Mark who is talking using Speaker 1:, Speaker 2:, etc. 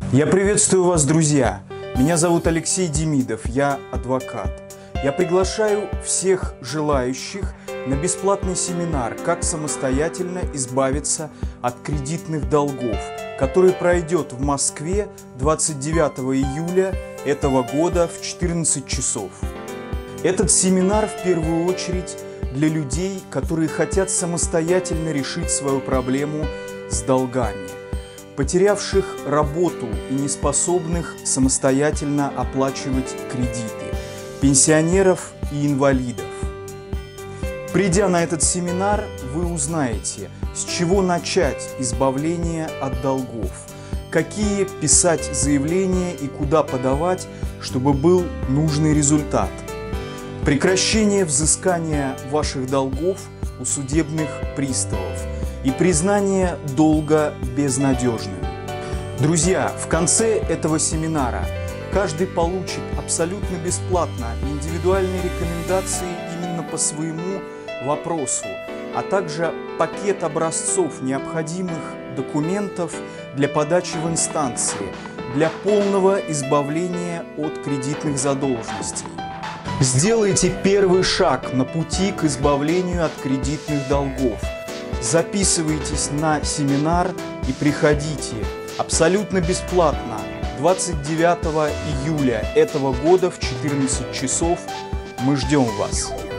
Speaker 1: Я приветствую вас, друзья! Меня зовут Алексей Демидов, я адвокат. Я приглашаю всех желающих на бесплатный семинар «Как самостоятельно избавиться от кредитных долгов», который пройдет в Москве 29 июля этого года в 14 часов. Этот семинар в первую очередь для людей, которые хотят самостоятельно решить свою проблему с долгами, потерявших работу и неспособных самостоятельно оплачивать кредиты, пенсионеров и инвалидов. Придя на этот семинар, вы узнаете, с чего начать избавление от долгов, какие писать заявления и куда подавать, чтобы был нужный результат, прекращение взыскания ваших долгов у судебных приставов и признание долга безнадежным. Друзья, в конце этого семинара каждый получит абсолютно бесплатно индивидуальные рекомендации именно по своему вопросу, а также пакет образцов необходимых документов для подачи в инстанции, для полного избавления от кредитных задолженностей. Сделайте первый шаг на пути к избавлению от кредитных долгов. Записывайтесь на семинар и приходите абсолютно бесплатно 29 июля этого года в 14 часов. Мы ждем вас.